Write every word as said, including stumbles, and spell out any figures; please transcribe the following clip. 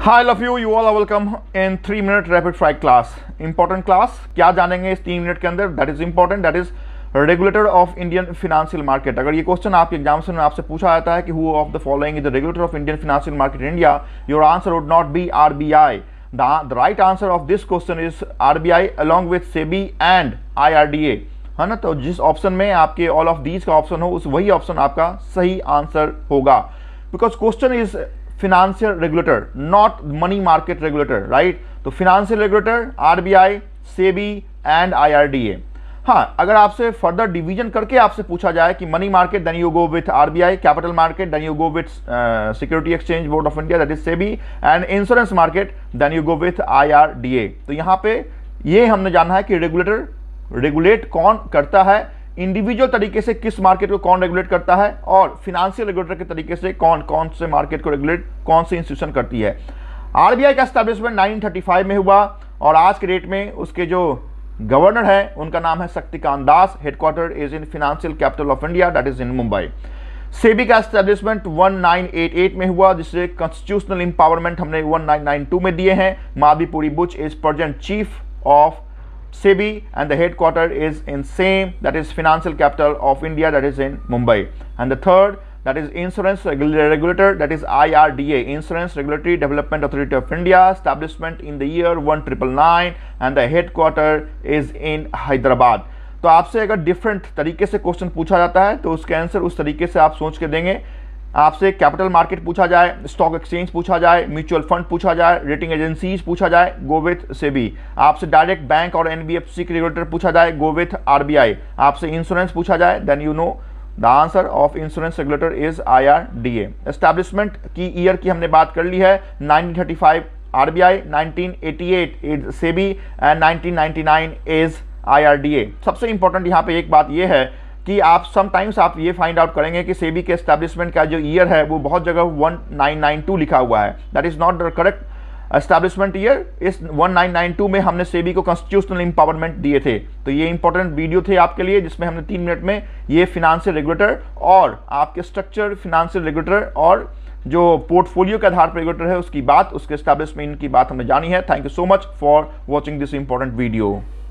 Hi, love you. You all are welcome in three minute rapid fire class. Important class. क्या जानेंगे इस तीन minute के अंदर? That is important. That is regulator of Indian financial market. अगर ये question आपके एग्जामिनेशन में आपसे पूछा जाता है कि who of the following is the regulator of Indian financial market in India, your answer would not be R B I. The, the right answer of this question is R B I along with SEBI and I R D A. है ना? तो जिस option में आपके all of these का option हो उस वही ऑप्शन आपका सही आंसर होगा. Because question is financial regulator, not money market regulator, right? तो financial regulator, R B I, SEBI and I R D A. हाँ, अगर आपसे फर्दर डिवीजन करके आपसे पूछा जाए कि money market then you go with R B I, capital market then you go with Securities Exchange Board of India that is SEBI and insurance market then you go with I R D A. तो यहाँ पे ये हमने जाना है कि regulator regulate कौन करता है, इंडिविजुअल तरीके से किस मार्केट को कौन रेगुलेट करता है और फिनेंशियल रेगुलेटर के तरीके से कौन कौन से मार्केट को रेगुलेट कौन सी इंस्टीट्यूशन करती है. आरबीआई का एस्टैब्लिशमेंट नाइनटीन थर्टी फाइव में हुआ और आज के डेट में उसके जो गवर्नर है उनका नाम है Shaktikanta Das. Headquarter is in financial capital of India that is in Mumbai. SEBI का एस्टैब्लिशमेंट नाइनटीन एटी एट में हुआ जिससे कॉन्स्टिट्यूशनल इंपावरमेंट हमने नाइनटीन नाइंटी टू में दिए हैं. Madhabi Puri Buch is present chief of SEBI and the headquarter is in same, that is financial capital of India, that is in Mumbai. And the third, that is insurance regulator, that is I R D A, Insurance Regulatory Development Authority of India, establishment in the year nineteen ninety-nine and the headquarter is in Hyderabad. तो आपसे अगर different तरीके से question पूछा जाता है तो उसके आंसर उस तरीके से आप सोच के देंगे. आपसे कैपिटल मार्केट पूछा जाए, स्टॉक एक्सचेंज पूछा जाए, म्यूचुअल फंड पूछा जाए, रेटिंग एजेंसीज पूछा जाए, गो विथ सेबी. आपसे डायरेक्ट बैंक और एनबीएफसी के रेगुलेटर पूछा जाए, गो विथ आरबीआई. आपसे इंश्योरेंस पूछा जाए then you know the answer of insurance regulator is IRDA. Establishment की ईयर की हमने बात कर ली है. Nineteen thirty five RBI, nineteen eighty eight is SEBI and nineteen ninety nine is IRDA. सबसे इंपॉर्टेंट यहाँ पे एक बात यह है कि आप समटाइम्स आप ये फाइंड आउट करेंगे कि सेबी के एस्टैब्लिशमेंट का जो ईयर है वो बहुत जगह नाइनटीन नाइंटी टू लिखा हुआ है. That is not the correct establishment year. इस नाइनटीन नाइंटी टू में हमने सेबी को कॉन्स्टिट्यूशनल इंपावरमेंट दिए थे. तो ये इंपॉर्टेंट वीडियो थे आपके लिए जिसमें हमने तीन मिनट में ये फिनेंशियल रेगुलेटर और आपके स्ट्रक्चर फिनेंशियल रेगुलेटर और जो पोर्टफोलियो के आधार पर रेगुलेटर है उसकी बात, उसके एस्टैब्लिशमेंट की बात हमने जानी है. Thank you so much for watching this important video.